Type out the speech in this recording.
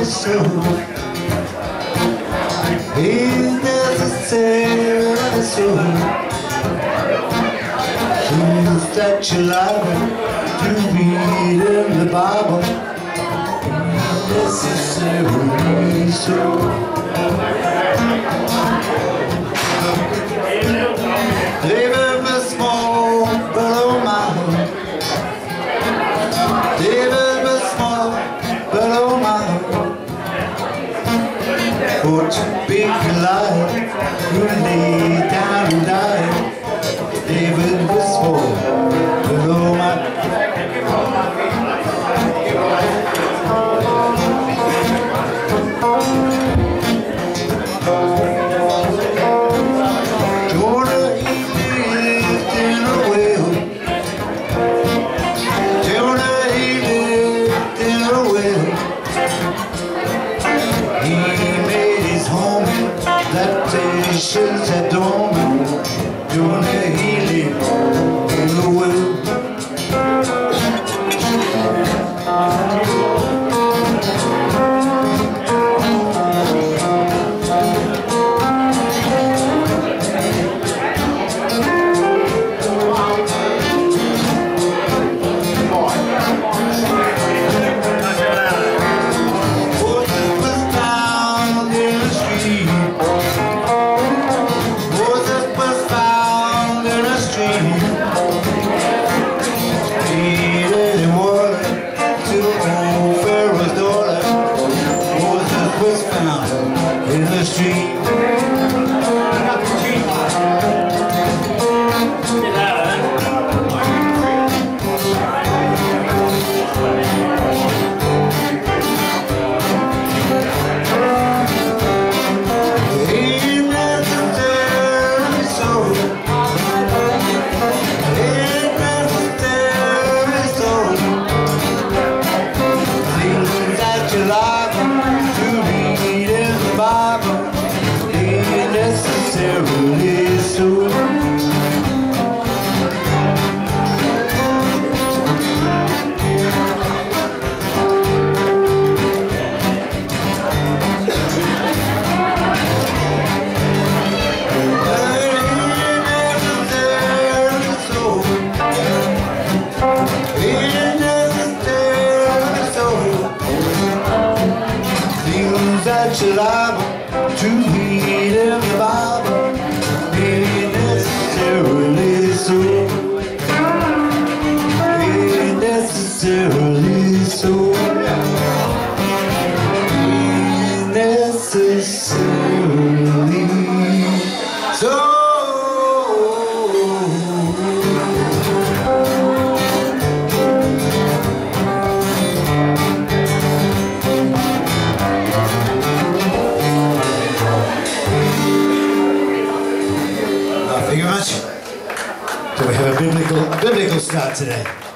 soul. He's necessary soul. Things that you like to read in the Bible. Necessary soul. David was small, but oh my. David was small, but oh my. For to be alive, who lay down and died. David was small, but oh my. Plantations at dawn, doing a healing in the will. In the street. Necessarily so. That you're liable to read in the Bible, ain't necessarily so. Ain't necessarily so. Ain't necessarily so. Thank you very much. So we have a biblical start today.